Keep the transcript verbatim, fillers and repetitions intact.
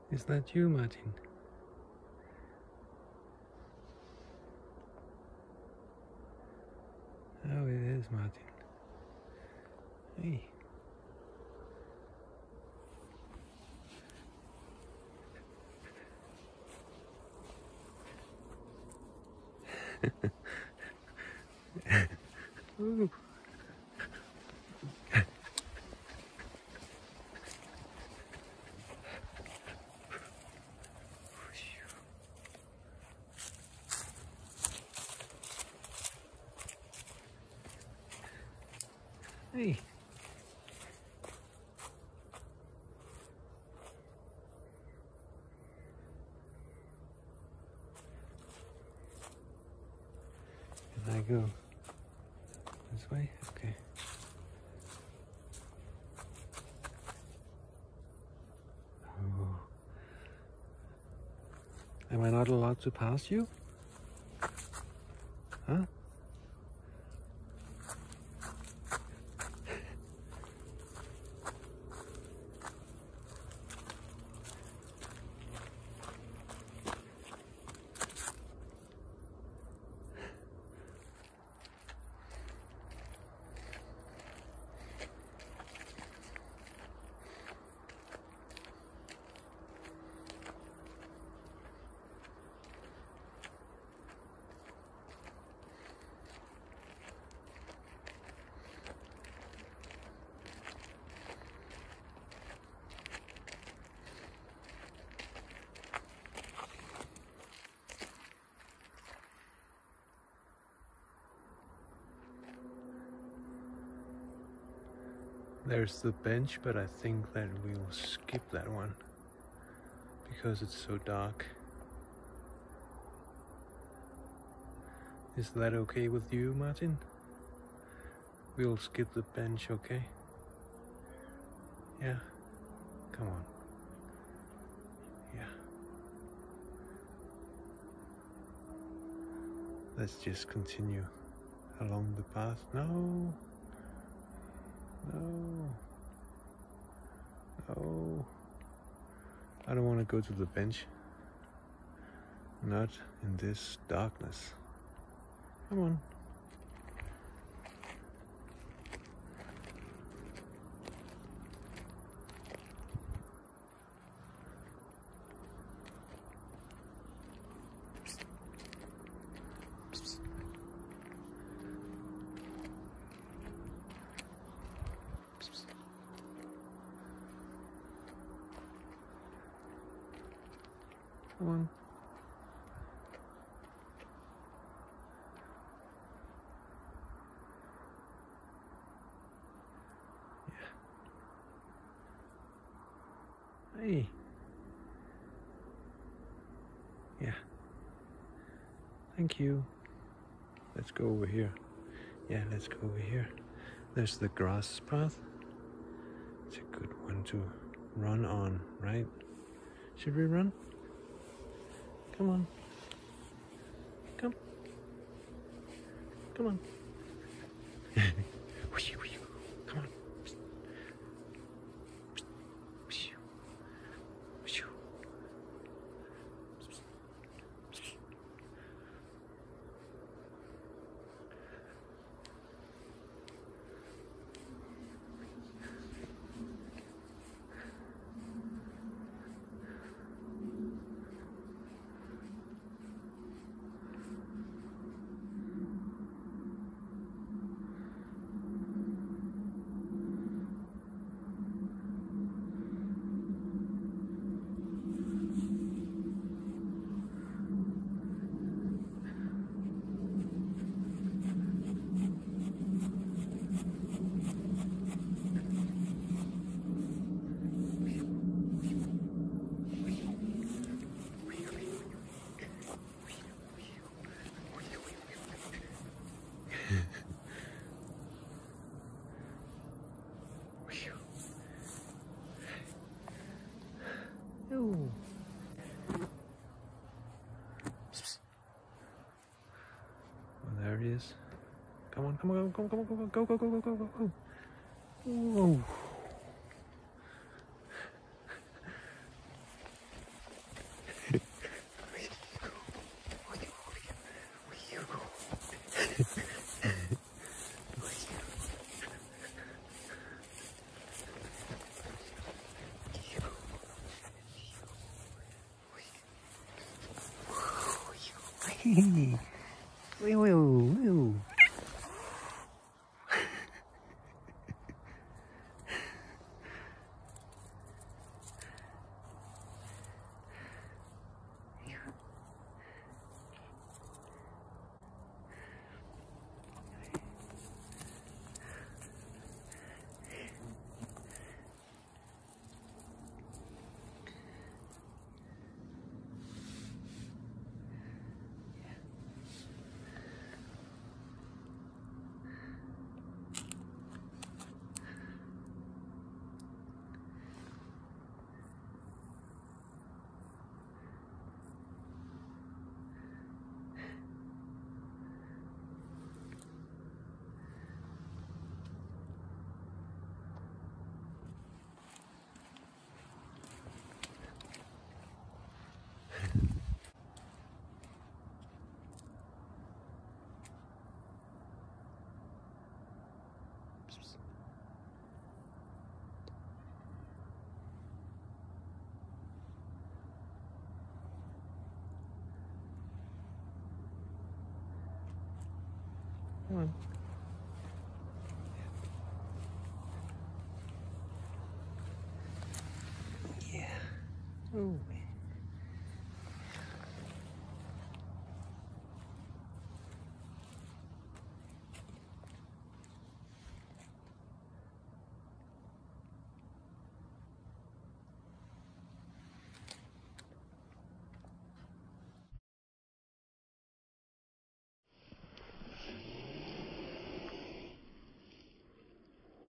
Is that you, Martin? Oh, it is Martin. Hey. Ooh. Hey. Can I go this way? Okay. Oh. Am I not allowed to pass you? Huh? There's the bench, but I think that we'll skip that one because it's so dark. Is that okay with you, Martin? We'll skip the bench, okay? Yeah? Come on. Yeah. Let's just continue along the path. No! No. No. I don't want to go to the bench. Not in this darkness. Come on. Come on. Yeah. Hey. Yeah. Thank you. Let's go over here. Yeah, let's go over here. There's the grass path. It's a good one to run on, right? Should we run? Come on. Come. Come on. Come on. Ooh. Well, there he is. Come on, come on, come on, come on, come on, go, go, go, go, go, go, go. Whoa. Wee, wee, wee. Come on. Yeah. Oh, man.